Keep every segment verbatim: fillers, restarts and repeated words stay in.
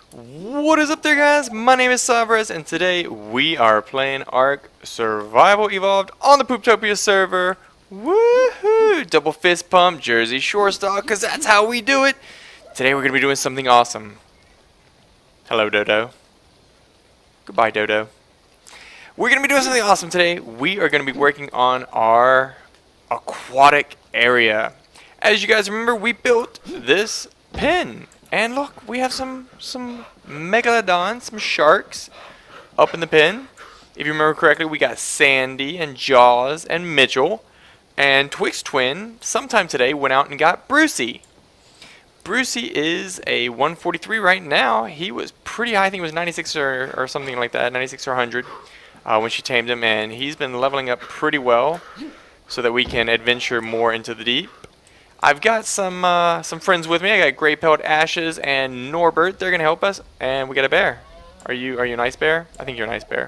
What is up there, guys? My name is Sabres, and today we are playing Ark Survival Evolved on the Pooptopia server. Woohoo! Double fist pump, Jersey Shore style, because that's how we do it. Today we're going to be doing something awesome. Hello, Dodo. Goodbye, Dodo. We're going to be doing something awesome today. We are going to be working on our aquatic area. As you guys remember, we built this pen. And look, we have some some megalodons, some sharks up in the pen. If you remember correctly, we got Sandy and Jaws and Mitchell. And Twix Twin, sometime today, went out and got Brucey. Brucey is a one forty-three right now. He was pretty high. I think it was ninety-six or, or something like that, ninety-six or one hundred uh, when she tamed him. And he's been leveling up pretty well so that we can adventure more into the deep. I've got some uh, some friends with me. I got Grey Pelt, Ashes, and Norbert. They're gonna help us, and we got a bear. Are you are you a nice bear? I think you're a nice bear.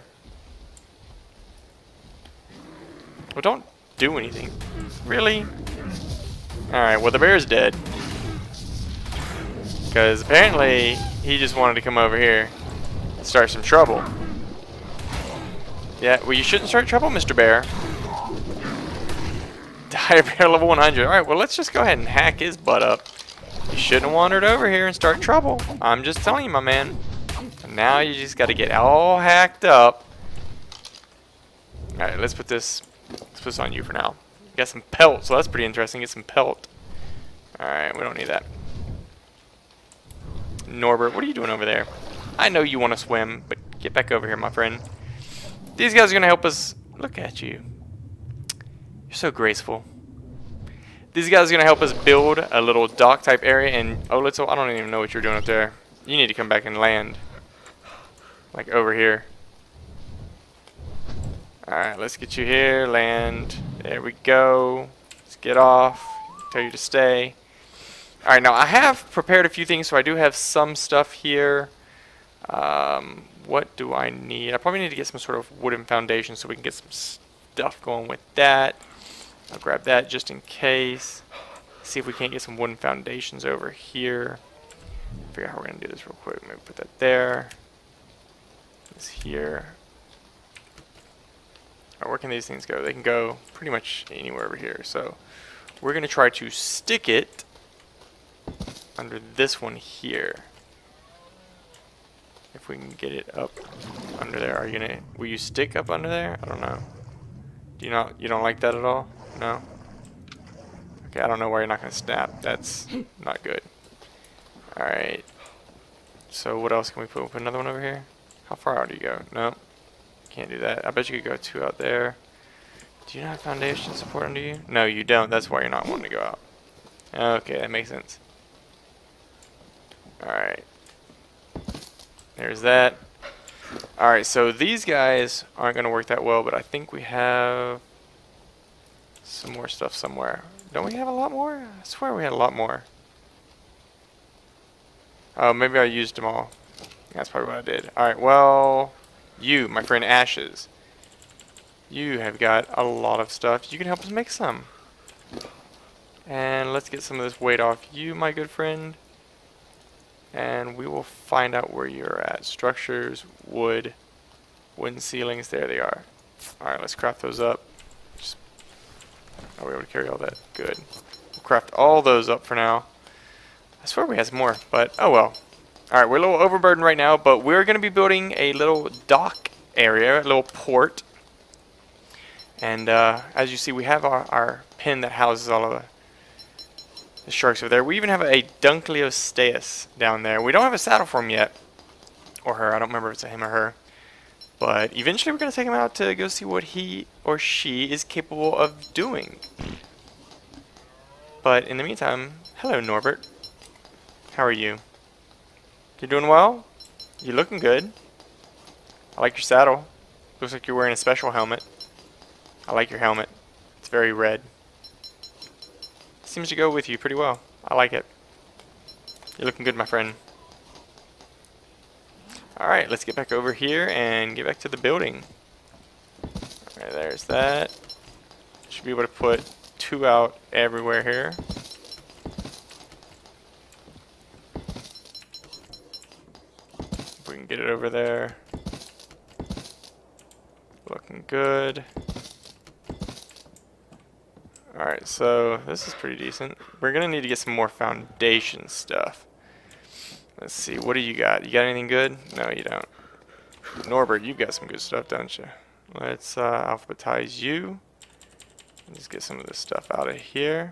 Well, don't do anything. Really? All right. Well, the bear's dead because apparently he just wanted to come over here and start some trouble. Yeah. Well, you shouldn't start trouble, Mister Bear. Dire Bear level one hundred. Alright, well, let's just go ahead and hack his butt up. You shouldn't have wandered over here and start trouble. I'm just telling you, my man. And now you just got to get all hacked up. Alright, let's put this let's put this on you for now. Got some pelt, so that's pretty interesting. Get some pelt. Alright, we don't need that. Norbert, what are you doing over there? I know you want to swim, but get back over here, my friend. These guys are going to help us. Look at you. You're so graceful. These guys are going to help us build a little dock type area. And oh, let's, I don't even know what you're doing up there. You need to come back and land. Like over here. Alright, let's get you here. Land. There we go. Let's get off. Tell you to stay. Alright, now I have prepared a few things. So I do have some stuff here. Um, what do I need? I probably need to get some sort of wooden foundation so we can get some stuff going with that. I'll grab that just in case. See if we can't get some wooden foundations over here. Figure out how we're gonna do this real quick. Maybe put that there. This here. Alright, where can these things go? They can go pretty much anywhere over here. So we're gonna try to stick it under this one here. If we can get it up under there. Are you gonna will you stick up under there? I don't know. Do you not you don't like that at all? No? Okay, I don't know why you're not gonna snap. That's not good. Alright. So what else can we put? Put another one over here? How far out do you go? No. Can't do that. I bet you could go two out there. Do you not have foundation support under you? No, you don't. That's why you're not wanting to go out. Okay, that makes sense. Alright. There's that. Alright, so these guys aren't going to work that well, but I think we have some more stuff somewhere. Don't we have a lot more? I swear we had a lot more. Oh, maybe I used them all. That's probably what I did. Alright, well, you, my friend Ashes. You have got a lot of stuff. You can help us make some. And let's get some of this weight off you, my good friend. And we will find out where you're at. Structures, wood, wooden ceilings. There they are. Alright, let's craft those up. Just, are we able to carry all that? Good. We'll craft all those up for now. I swear we had some more, but oh well. Alright, we're a little overburdened right now, but we're going to be building a little dock area, a little port. And uh, as you see, we have our, our pen that houses all of the The sharks over there. We even have a Dunkleosteus down there. We don't have a saddle for him yet. Or her. I don't remember if it's a him or her. But eventually we're going to take him out to go see what he or she is capable of doing. But in the meantime, hello Norbert. How are you? You doing well? You looking good. I like your saddle. Looks like you're wearing a special helmet. I like your helmet. It's very red. Seems to go with you pretty well. I like it. You're looking good, my friend. Alright, let's get back over here and get back to the building. Alright, there's that. Should be able to put two out everywhere here. we can get it over there. Looking good. Alright, so this is pretty decent. We're gonna need to get some more foundation stuff. Let's see, what do you got? You got anything good? No, you don't. Norbert, you've got some good stuff, don't you? Let's uh, alphabetize you. Let's get some of this stuff out of here.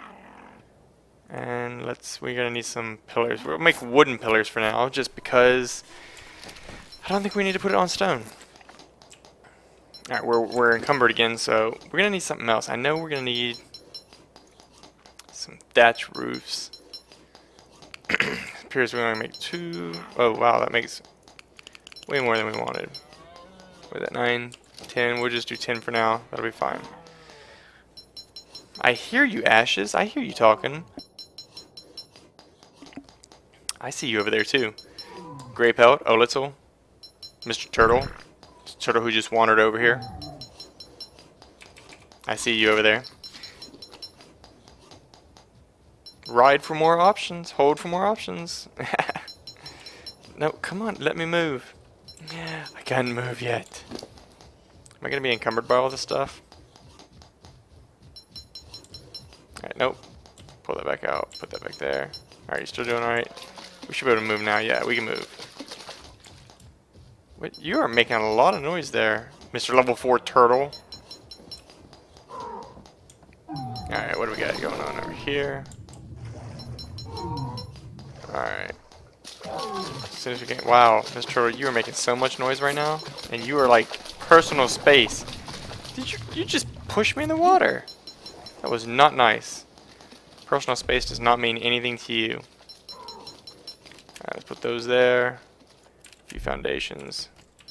And let's, we're gonna need some pillars. We'll make wooden pillars for now, just because I don't think we need to put it on stone. Alright, we're, we're encumbered again, so we're gonna need something else. I know we're gonna need some thatch roofs. Appears we're gonna make two. Oh wow, that makes way more than we wanted. With that nine, ten, we'll just do ten for now. That'll be fine. I hear you, Ashes. I hear you talking. I see you over there too. Grey Pelt, Olitzel, Mister Turtle. Turtle who just wandered over here. I see you over there. Ride for more options. Hold for more options. No, come on, let me move. I can't move yet. Am I gonna be encumbered by all this stuff? Alright, nope. Pull that back out. Put that back there. Alright, you still doing alright? We should be able to move now. Yeah, we can move. Wait, you are making a lot of noise there, Mister Level four Turtle. Alright, what do we got going on over here? Alright. As soon as we get... Wow, Mister Turtle, you are making so much noise right now. And you are like personal space. Did you, you just push me in the water? That was not nice. Personal space does not mean anything to you. Alright, let's put those there. A few foundations.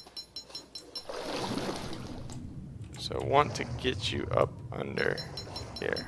So I want to get you up under here.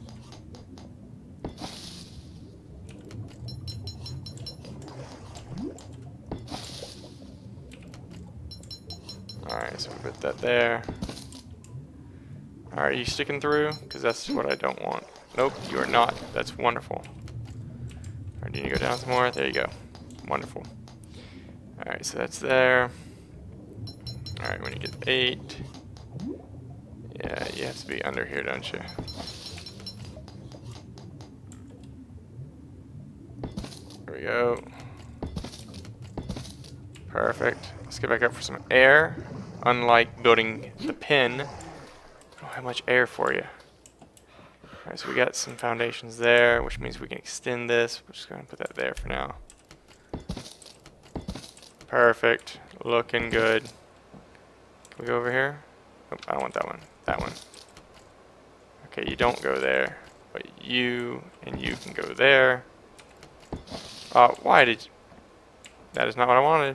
Alright, so we put that there. Alright, you sticking through? Because that's what I don't want. Nope, you are not. That's wonderful. Alright, do you need to go down some more? There you go. Wonderful. Alright, so that's there. Alright, when you get eight. Yeah, you have to be under here, don't you? There we go. Perfect. Let's get back up for some air. Unlike building the pin, I don't have much air for you. Alright, so we got some foundations there, which means we can extend this. We're just going to put that there for now. Perfect. Looking good. Can we go over here? Nope, I don't want that one. That one. Okay, you don't go there. But you and you can go there. Uh, why did you... That is not what I wanted.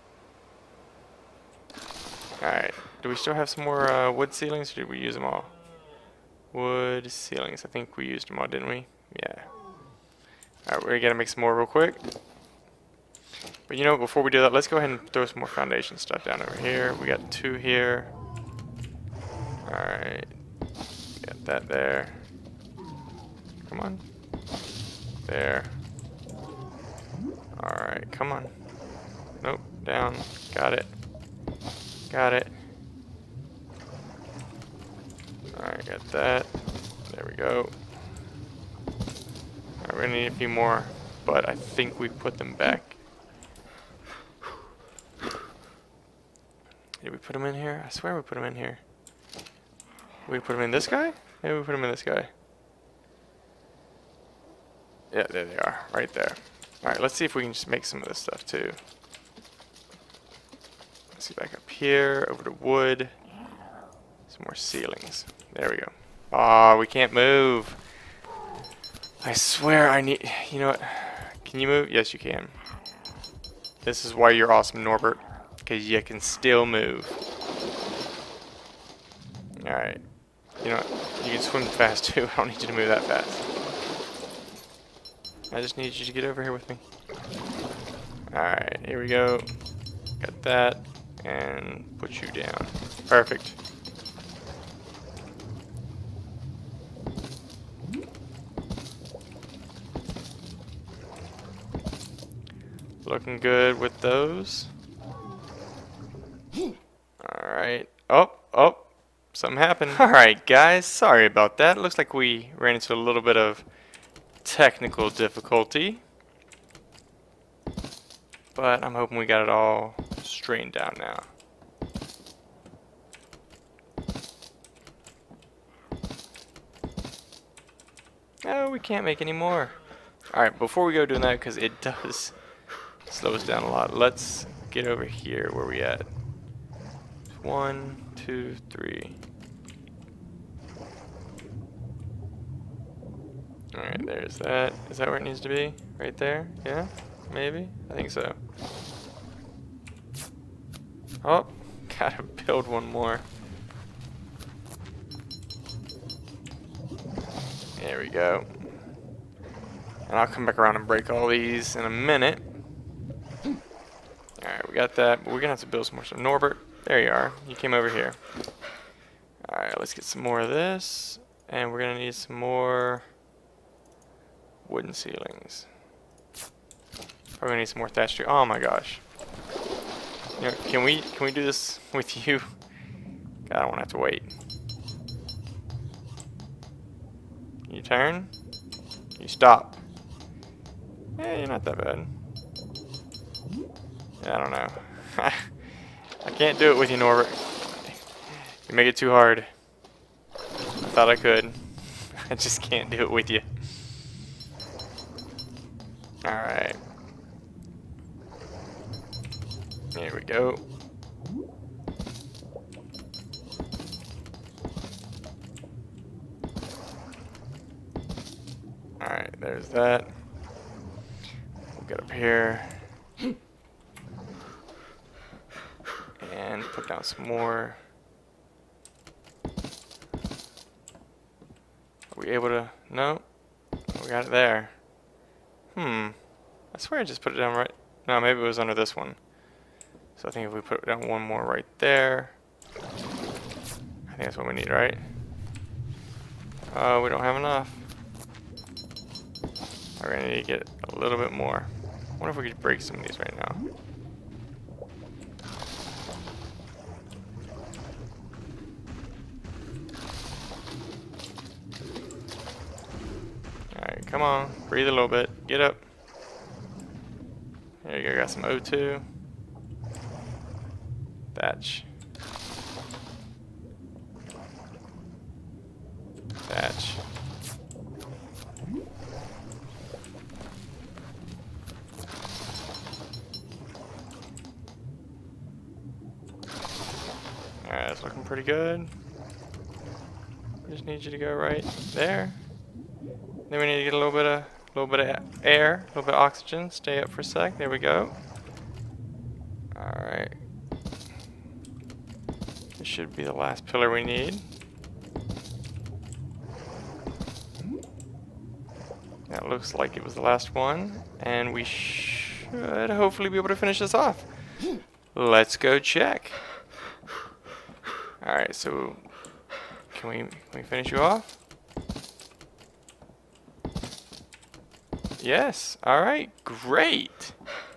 Alright. Do we still have some more uh, wood ceilings, or did we use them all? Wood ceilings. I think we used them all, didn't we? Yeah. Alright, we're gonna make some more real quick. But you know, before we do that, let's go ahead and throw some more foundation stuff down over here. We got two here. Alright. Got that there. Come on. There. Alright, come on. Nope, down. Got it. Got it. Alright, got that. There we go. Alright, we're gonna need a few more, but I think we put them back. Did we put them in here? I swear we put them in here. Did we put them in this guy? Maybe we put them in this guy. Yeah, there they are. Right there. Alright, let's see if we can just make some of this stuff too. Let's see, back up here, over to wood. Some more ceilings. There we go. Aw, oh, we can't move. I swear I need... You know what? Can you move? Yes, you can. This is why you're awesome, Norbert. Because you can still move. Alright. You know what? You can swim fast too. I don't need you to move that fast. I just need you to get over here with me. Alright, here we go. Got that. And put you down. Perfect. Looking good with those. Alright. Oh, oh. Something happened. Alright, guys. Sorry about that. Looks like we ran into a little bit of technical difficulty. But I'm hoping we got it all straightened out now. No, we can't make any more. Alright, before we go doing that, because it does slow us down a lot, let's get over here. Where we at? One, two, three. Alright, there's that. Is that where it needs to be? Right there? Yeah? Maybe? I think so. Oh, gotta build one more. There we go. And I'll come back around and break all these in a minute. Alright, we got that, but we're gonna have to build some more stuff. Norbert, there you are. You came over here. Alright, let's get some more of this. And we're gonna need some more wooden ceilings. We're gonna need some more thatch tree. Oh my gosh. You know, can we can we do this with you? God, I don't wanna have to wait. You turn. You stop. Yeah, you're not that bad. Yeah, I don't know. I can't do it with you, Norbert. You make it too hard. I thought I could. I just can't do it with you. Alright. Here we go. Alright, there's that. We'll get up here. And put down some more. Are we able to? No? We got it there. Hmm. I swear I just put it down right. No, maybe it was under this one. So I think if we put down one more right there. I think that's what we need, right? Oh, we don't have enough. We're gonna need to get a little bit more. I wonder if we could break some of these right now. Alright, come on. Breathe a little bit. Get up. There you go. Got some O two. Thatch. Thatch. Alright, that's looking pretty good. We just need you to go right there. Then we need to get a little bit of, little bit of air, a little bit of oxygen. Stay up for a sec. There we go. All right. This should be the last pillar we need. That looks like it was the last one, and we should hopefully be able to finish this off. Let's go check. All right. So, can we can we finish you off? Yes. All right. Great.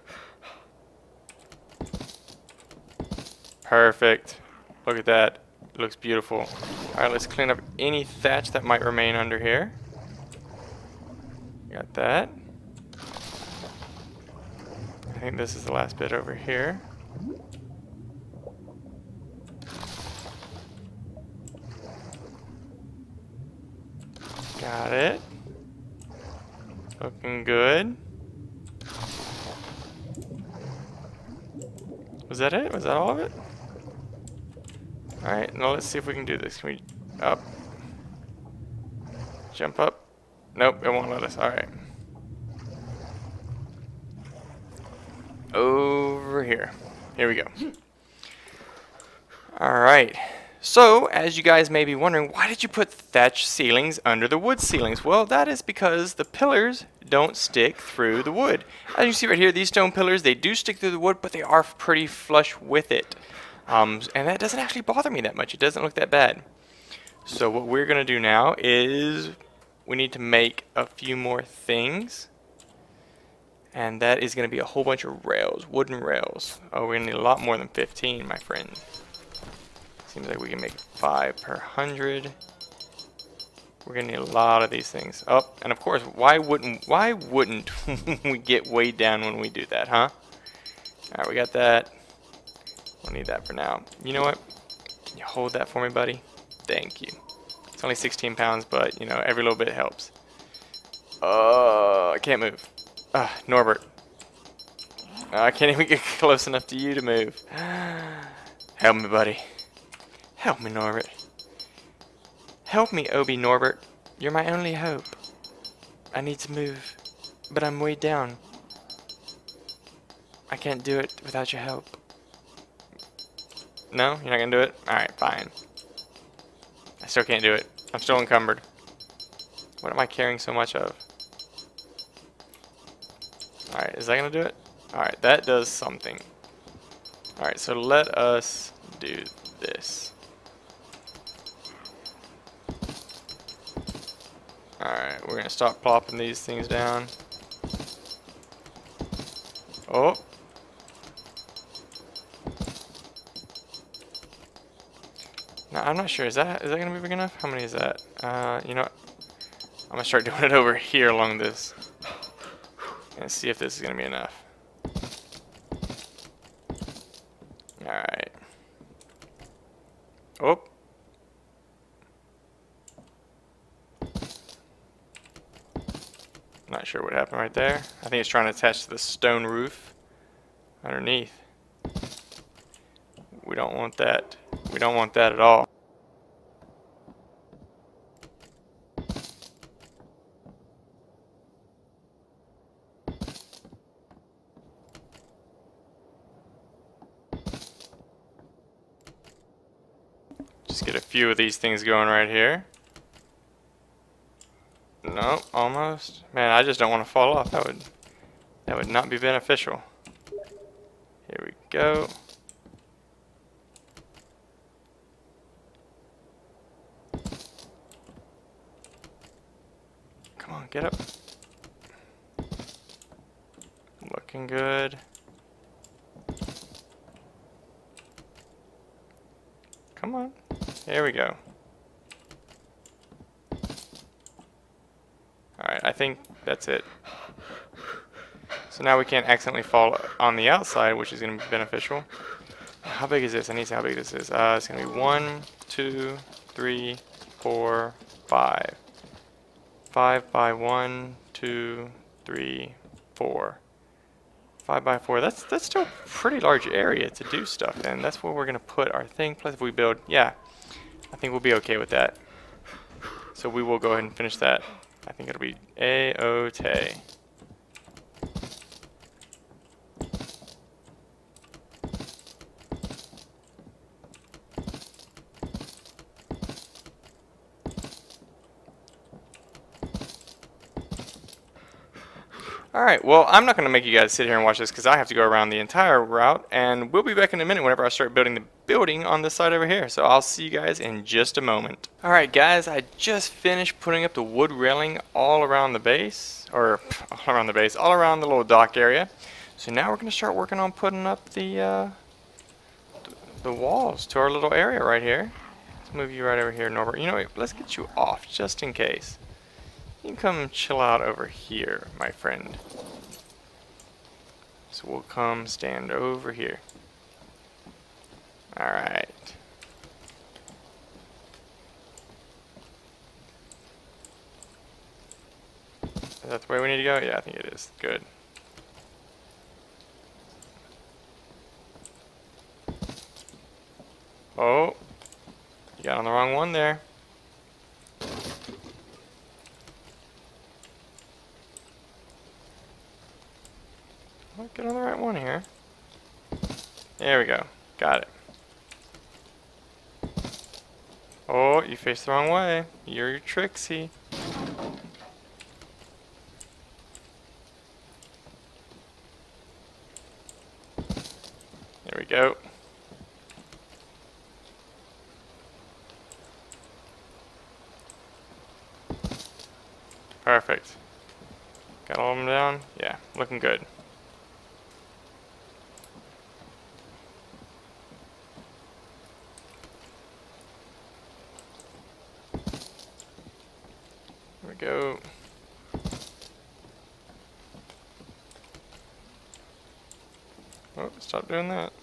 Perfect. Look at that. It looks beautiful. All right. Let's clean up any thatch that might remain under here. Got that. I think this is the last bit over here. Got it. Looking good. Was that it? Was that all of it? Alright, now let's see if we can do this. Can we up? Jump up? Nope, it won't let us. Alright. Over here. Here we go. Alright. So, as you guys may be wondering, why did you put thatch ceilings under the wood ceilings? Well, that is because the pillars don't stick through the wood. As you see right here, these stone pillars, they do stick through the wood, but they are pretty flush with it. Um, and that doesn't actually bother me that much. It doesn't look that bad. So what we're going to do now is we need to make a few more things. And that is going to be a whole bunch of rails, wooden rails. Oh, we're going to need a lot more than fifteen, my friend. Seems like we can make five per hundred. We're going to need a lot of these things. Oh, and of course, why wouldn't why wouldn't we get weighed down when we do that, huh? Alright, we got that. We'll need that for now. You know what? Can you hold that for me, buddy? Thank you. It's only sixteen pounds, but, you know, every little bit helps. Oh, I can't move. Ah, Norbert. I can't even get close enough to you to move. Help me, buddy. Help me, Norbert. Help me, Obi Norbert. You're my only hope. I need to move, but I'm weighed down. I can't do it without your help. No? You're not gonna do it? Alright, fine. I still can't do it. I'm still encumbered. What am I carrying so much of? Alright, is that gonna do it? Alright, that does something. Alright, so let us do this. Alright, we're gonna stop plopping these things down. Oh! Now, I'm not sure, is that is that gonna be big enough? How many is that? Uh, you know what? I'm gonna start doing it over here along this. And see if this is gonna be enough. Alright. Oh! Not sure what happened right there. I think it's trying to attach to the stone roof underneath. We don't want that. We don't want that at all. Just get a few of these things going right here. Nope, almost. Man, I just don't want to fall off. That would that would not be beneficial. Here we go. Come on, get up. Looking good. Come on. There we go. Alright, I think that's it. So now we can't accidentally fall on the outside, which is going to be beneficial. How big is this? I need to see how big this is. Uh, it's going to be one, two, three, four, five. Five by one, two, three, four. Five by four. That's that's still a pretty large area to do stuff in. That's where we're going to put our thing. Plus, if we build, yeah, I think we'll be okay with that. So we will go ahead and finish that. I think it'll be A-O-Tay. Alright, well, I'm not going to make you guys sit here and watch this because I have to go around the entire route, and we'll be back in a minute whenever I start building the building on this side over here. So I'll see you guys in just a moment. Alright guys, I just finished putting up the wood railing all around the base, or all around the base, all around the little dock area. So now we're going to start working on putting up the, uh, the walls to our little area right here. Let's move you right over here, Norbert. You know what, let's get you off just in case. You can come chill out over here, my friend. So we'll come stand over here. Alright. Is that the way we need to go? Yeah, I think it is. Good. Oh, you got on the wrong one there. Get on the right one here. There we go. Got it. Oh, you faced the wrong way. You're tricksy. There we go. Perfect. Got all of them down? Yeah, looking looking good. There we go. Oh, stop doing that.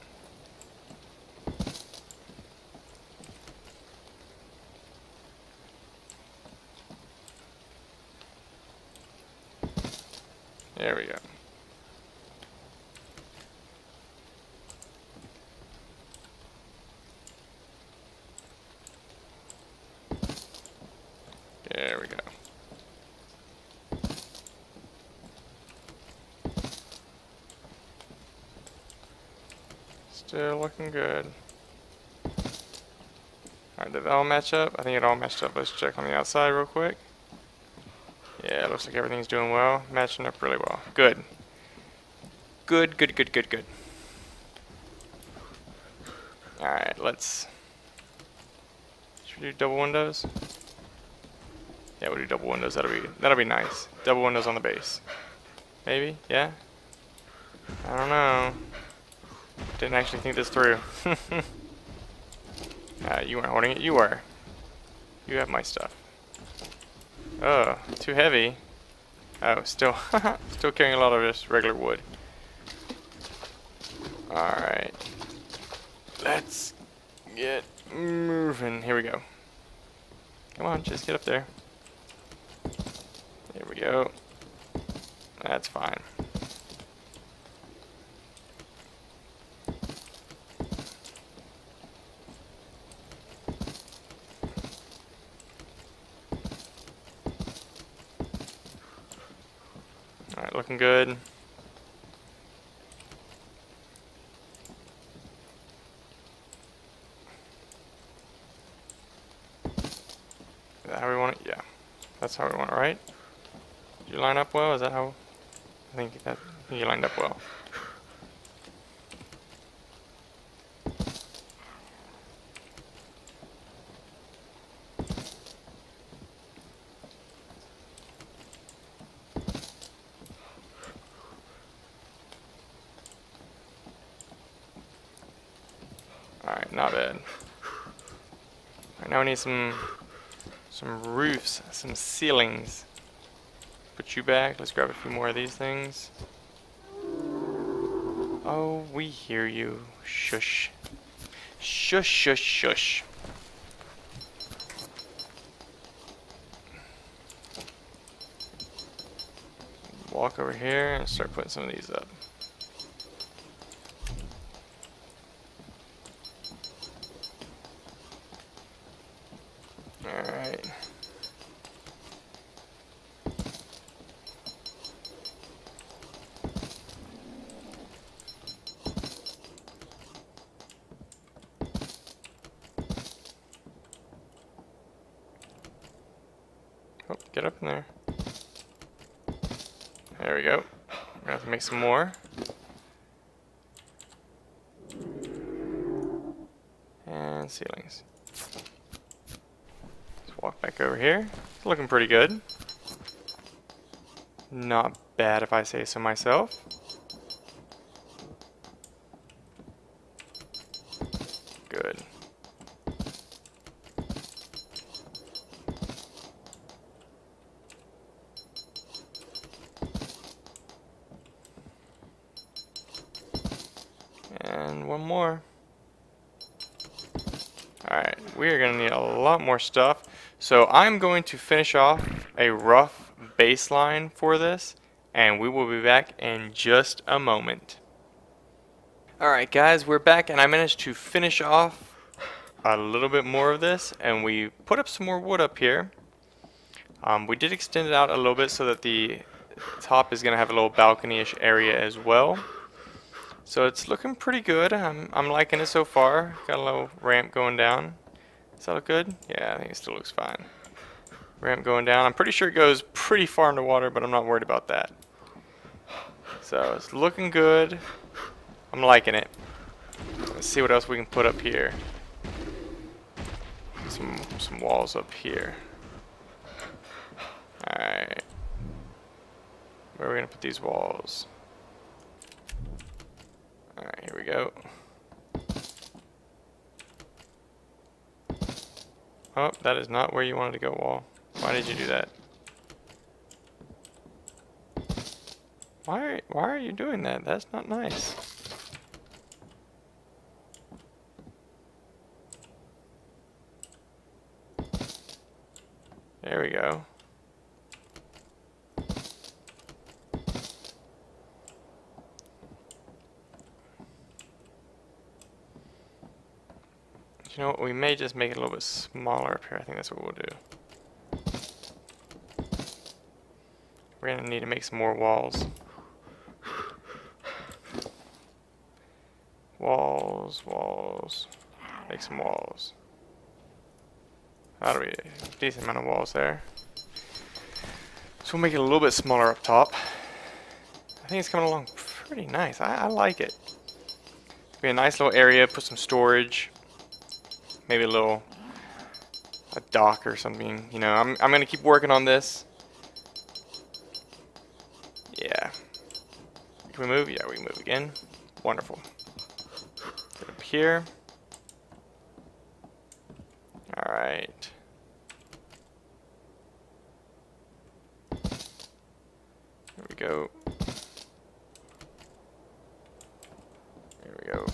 There we go. There we go. Still looking good. Alright, did it all match up? I think it all matched up. Let's check on the outside real quick. Yeah, it looks like everything's doing well. Matching up really well. Good. Good, good, good, good, good. Alright, let's... Should we do double windows? Yeah, we'll do double windows. That'll be, that'll be nice. Double windows on the base. Maybe? Yeah? I don't know. Didn't actually think this through. uh, you weren't holding it. You were. You have my stuff. Oh, too heavy. Oh, still, still carrying a lot of just regular wood. Alright. Let's get moving. Here we go. Come on, just get up there. There we go. That's fine. Alright, looking good. Is that how we want it? Yeah. That's how we want it, right? Did you line up well? Is that how? I think that I think you lined up well. Alright, not bad. Alright, now we need some some roofs, some ceilings. Put you back. Let's grab a few more of these things. Oh, we hear you. Shush. Shush, shush, shush. Walk over here and start putting some of these up. Alright. Oh, get up in there. There we go. We're gonna have to make some more. And ceilings. Let's walk back over here. It's looking pretty good. Not bad if I say so myself. Good. And one more. Alright, we are going to need a lot more stuff. So I'm going to finish off a rough baseline for this, and we will be back in just a moment. Alright guys, we're back, and I managed to finish off a little bit more of this, and we put up some more wood up here. Um, we did extend it out a little bit so that the top is going to have a little balcony-ish area as well. So it's looking pretty good. I'm, I'm liking it so far. Got a little ramp going down. Does that look good? Yeah, I think it still looks fine. Ramp going down. I'm pretty sure it goes pretty far into water, but I'm not worried about that. So it's looking good. I'm liking it. Let's see what else we can put up here. Some, some walls up here. Alright. Where are we going to put these walls? we go. Oh, that is not where you wanted to go, wall. Why did you do that? Why are, why are you doing that? That's not nice. There we go. You know what, we may just make it a little bit smaller up here. I think that's what we'll do. We're gonna need to make some more walls. Walls, walls. Make some walls. That'll be a decent amount of walls there. So we'll make it a little bit smaller up top. I think it's coming along pretty nice. I, I like it. Be a nice little area, put some storage. Maybe a little a dock or something. You know, I'm I'm gonna keep working on this. Yeah. Can we move? Yeah, we move again. Wonderful. Get up here. Alright. There we go. There we go.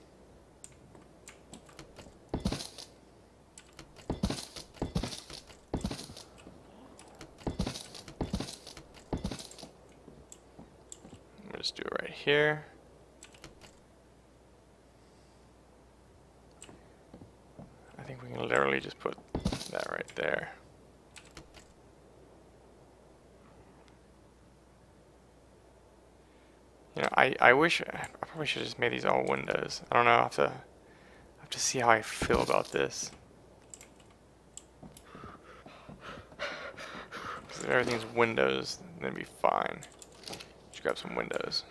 Just do it right here. I think we can literally just put that right there. You know, I, I wish, I probably should have just made these all windows. I don't know, I have to, I have to see how I feel about this. Because if everything's windows, then it'd be fine. Just grab some windows.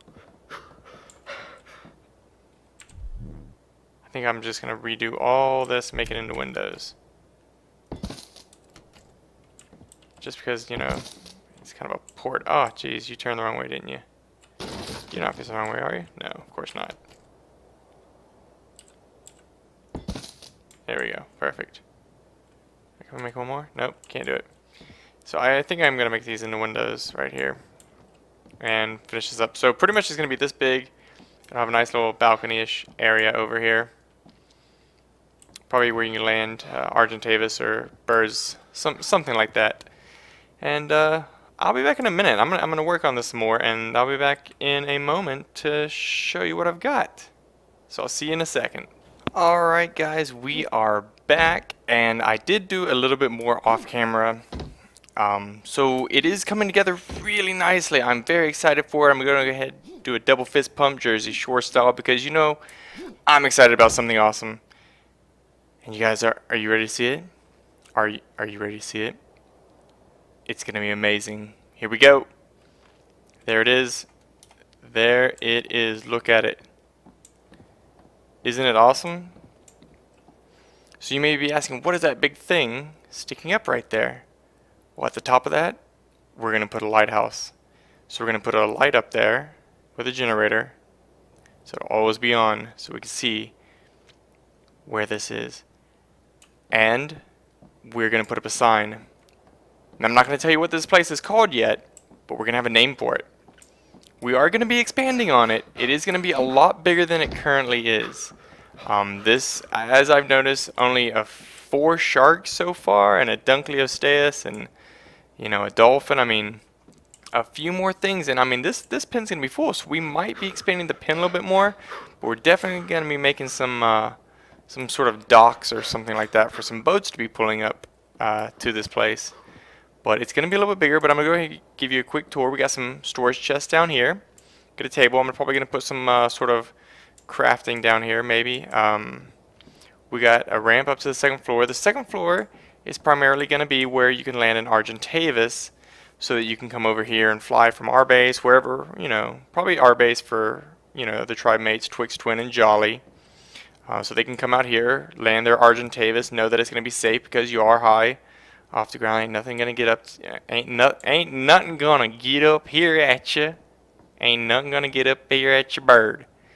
I think I'm just going to redo all this, make it into windows. Just because, you know, it's kind of a port. Oh, geez, you turned the wrong way, didn't you? You're not facing the wrong way, are you? No, of course not. There we go. Perfect. Can we make one more? Nope, can't do it. So I think I'm going to make these into windows right here. And finish this up. So pretty much it's going to be this big. I'll have a nice little balcony-ish area over here. Probably where you can land uh, Argentavis or birds, some, something like that. And uh, I'll be back in a minute. I'm gonna, I'm gonna work on this some more, and I'll be back in a moment to show you what I've got. So I'll see you in a second. Alright guys, we are back, and I did do a little bit more off camera. Um, so it is coming together really nicely. I'm very excited for it. I'm going to go ahead and do a double fist pump Jersey Shore style because, you know, I'm excited about something awesome. And you guys, are, are you ready to see it? Are you, are you ready to see it? It's going to be amazing. Here we go. There it is. There it is. Look at it. Isn't it awesome? So you may be asking, what is that big thing sticking up right there? Well, at the top of that, we're going to put a lighthouse. So we're going to put a light up there with a generator. So it'll always be on so we can see where this is. And we're going to put up a sign. And I'm not going to tell you what this place is called yet, but we're going to have a name for it. We are going to be expanding on it. It is going to be a lot bigger than it currently is. Um, this, as I've noticed, only a four sharks so far, and a Dunkleosteus, and you know, a dolphin. I mean, a few more things, and I mean, this this pen's gonna be full, so we might be expanding the pen a little bit more. But we're definitely gonna be making some uh, some sort of docks or something like that for some boats to be pulling up uh, to this place. But it's gonna be a little bit bigger. But I'm gonna go ahead and give you a quick tour. We got some storage chests down here. Get a table. I'm probably gonna put some uh, sort of crafting down here, maybe. Um, we got a ramp up to the second floor. The second floor is primarily going to be where you can land in Argentavis, so that you can come over here and fly from our base, wherever, you know, probably our base for, you know, the tribe mates, Twix, Twin, and Jolly. Uh, so they can come out here, land their Argentavis, know that it's going to be safe because you are high off the ground. Ain't nothing going to get up, ain't, no, ain't nothing going to get up here at you. Ain't nothing going to get up here at your bird.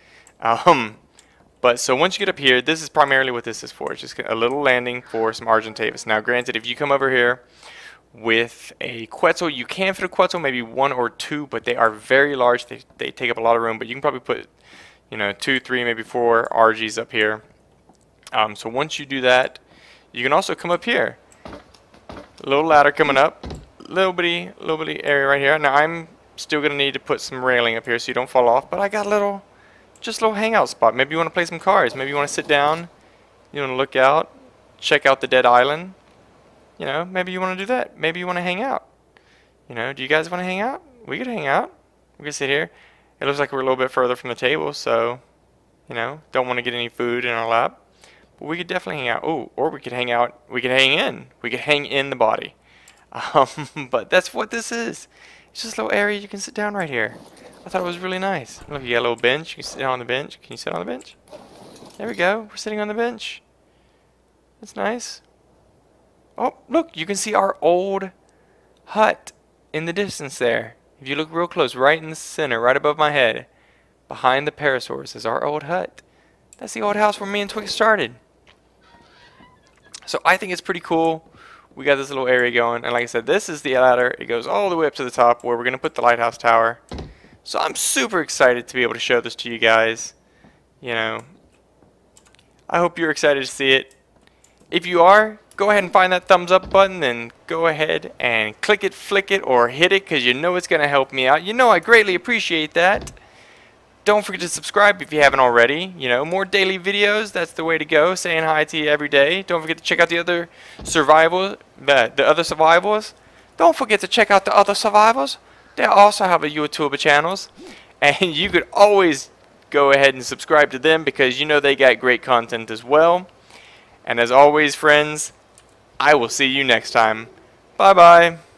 Um, but so once you get up here, this is primarily what this is for. It's just a little landing for some Argentavis. Now, granted, if you come over here with a Quetzal, you can fit a Quetzal, maybe one or two, but they are very large. They, they take up a lot of room, but you can probably put, you know, two, three, maybe four R Gs up here. Um, so once you do that, you can also come up here. A little ladder coming up, little bitty, little bitty area right here. Now I'm still gonna need to put some railing up here so you don't fall off, but I got a little, just a little hangout spot. Maybe you want to play some cards. Maybe you want to sit down. You want to look out, check out the dead island. You know, maybe you want to do that. Maybe you want to hang out. You know, do you guys want to hang out? We could hang out. We could sit here. It looks like we're a little bit further from the table, so, you know, don't want to get any food in our lap. But we could definitely hang out. Oh, or we could hang out. We could hang in. We could hang in the body. Um, but that's what this is. It's just a little area you can sit down right here. I thought it was really nice. Look, you got a little bench. You can sit down on the bench. Can you sit on the bench? There we go. We're sitting on the bench. That's nice. Oh, look. You can see our old hut in the distance there. If you look real close, right in the center, right above my head, behind the Parasaurus is our old hut. That's the old house where me and Twix started. So I think it's pretty cool. We got this little area going, and like I said, this is the ladder. It goes all the way up to the top where we're going to put the lighthouse tower. So I'm super excited to be able to show this to you guys. You know, I hope you're excited to see it. If you are, go ahead and find that thumbs up button and go ahead and click it, flick it, or hit it, because you know it's going to help me out. You know I greatly appreciate that. Don't forget to subscribe if you haven't already. You know, more daily videos, that's the way to go. Saying hi to you every day. Don't forget to check out the other survival, the, the other survivals. Don't forget to check out the other survivals. They also have a YouTube channels. And you could always go ahead and subscribe to them because you know they got great content as well. And as always, friends, I will see you next time. Bye-bye.